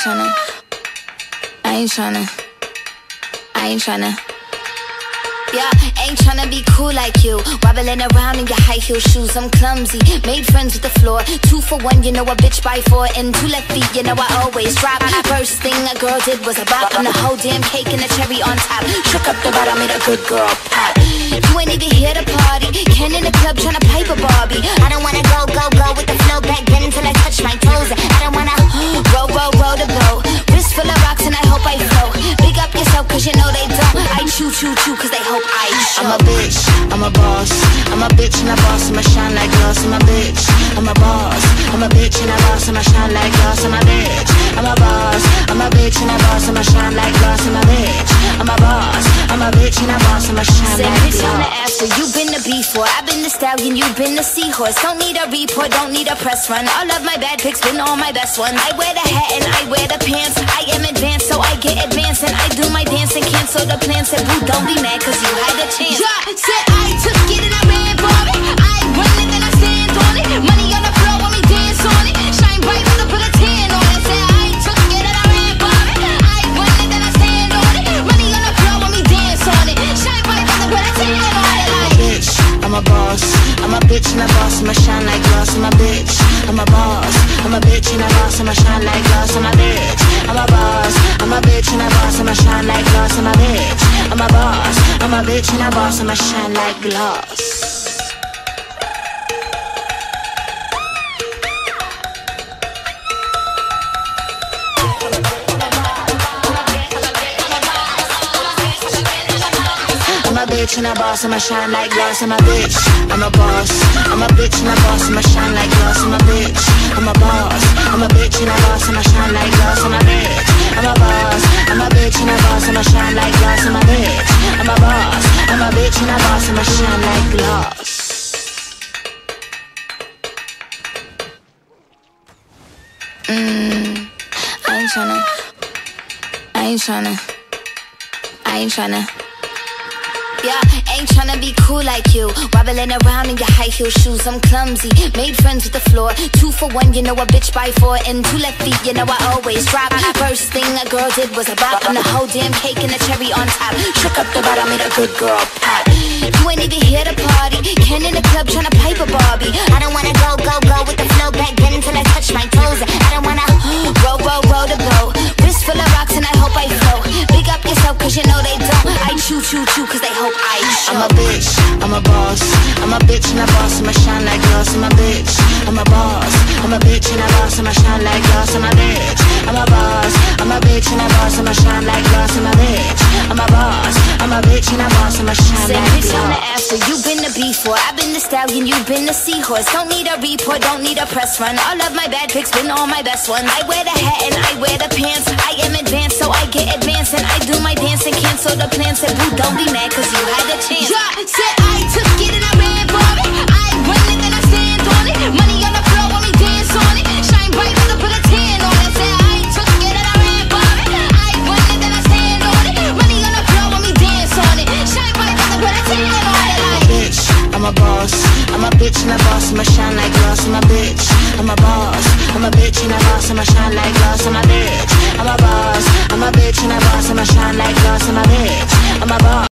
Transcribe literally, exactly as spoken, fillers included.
tryna, I ain't tryna, I ain't tryna. Yeah, ain't tryna be cool like you, wobbling around in your high heel shoes. I'm clumsy, made friends with the floor. Two for one, you know a bitch by four. And two left feet, you know I always drop. First thing a girl did was a bop, and the whole damn cake and the cherry on top. Shook up the bottom, made a good girl pop. You ain't even here to party, Ken in the club tryna pipe a Barbie. I don't wanna go, go, go with the flow back then until I touch my toes. I don't wanna roll, roll, roll the boat. Wrist full of rocks and I hope I float. Big up yourself cause you know they don't. I chew, chew, chew cause they hope I show. I'm a bitch, I'm a boss. I'm a bitch and a boss, I'ma shine like glass. I'm a bitch, I'm a boss. I'm a bitch and a boss, I'ma shine like glass. I'm a bitch, I'm a boss. I'm a bitch and a boss, I'ma shine like glass. I'm a bitch, I'm a boss. I'm a bitch and a boss, I'ma shine like glass. On the after, you been the B four, I've been the stallion, you been the seahorse. Don't need a report, don't need a press run. All of my bad pics been all my best ones. I wear the hat and I wear the pants. I am advanced, so I get advanced. And I do my dance and cancel the plans. Said boo, don't be mad cause you had a chance. Yeah, said I took it and I ran for it. I run it and I stand on it. Money on the floor when we dance on it. Shine bright when I put a tan on it. Said I took it and I ran for it. I run it and I stand on it. Money on the floor when we dance on it. Shine bright when I put a tan on it. Like bitch, I'm a boss. I'm a bitch and a boss, I'ma shine like glass. I'm a bitch, I'm a boss. I'm a bitch and a boss, I'ma shine like glass. I'm a bitch, I'm a boss. I'm a bitch and a boss, I'ma shine like glass. I'm a bitch, I'm a boss. I'm a bitch and a boss, I'ma shine like glass. I'm a bitch and a boss, I'ma shine like glass. I'm a bitch, I'm a boss. I'm a bitch and a boss, I'ma shine like glass. I'm a bitch, I'm a boss. I'm a bitch and a boss, I'ma shine like glass. I'm a bitch, I'm a boss. I'm a bitch and a boss, I'ma shine like glass. I'm a bitch, I'm a boss. I'm a bitch and a boss, I'ma shine like glass. Mmm, I ain't tryna, I ain't tryna, I ain't tryna. Yeah, ain't tryna be cool like you, wobbling around in your high heel shoes. I'm clumsy, made friends with the floor. Two for one, you know a bitch by four. And two left feet, you know I always drop. First thing a girl did was a bop, and the whole damn cake and the cherry on top. Shook up the bottom, made a good girl pop. You ain't even here to party, Ken in the club tryna pipe a Barbie. I don't wanna go, go, go with the flow back then until I touch my toes. I don't wanna roll, roll, roll the boat. Wrist full of rocks and I hope I float. Big up yourself cause you know they don't. I chew, chew, chew cause they hope I show. I'm a bitch, I'm a boss. I'm a bitch and a boss, I'ma shine like glass. I'm a bitch, I'm a boss. I'm a bitch and a boss, I'ma shine like glass. I'm a bitch, I'm a boss. I'm a bitch and a boss, I'ma shine like glass. I'm a bitch, I'm a boss. I'm a bitch and a boss, I'ma shine like glass. On the after, you been the B four, I've been the stallion, you been the seahorse. Don't need a report, don't need a press run. All of my bad pics been all my best ones. I wear the hat and I wear the pants. I am advanced, so I get advanced. And I do my dance and cancel the plans. Said boo, don't be mad cause you had a chance. yeah, said I took it and I ran for it. I run it and I stand on it. Money on the floor when we dance on it. Shine bright when I put a tan on it. Said I took it and I ran for it. I run it and I stand on it. Money on the floor when we dance on it. Shine bright when I put a tan on it. Like bitch, I'm a boss. I'm a bitch and a boss, I'ma shine like glass. I'm a bitch, I'm a boss. I'm a bitch and a boss, I'ma shine like glass. I'm a bitch, I'm a boss. I'm a bitch and a boss, I'ma shine like glass. I'm a bitch, I'm a boss.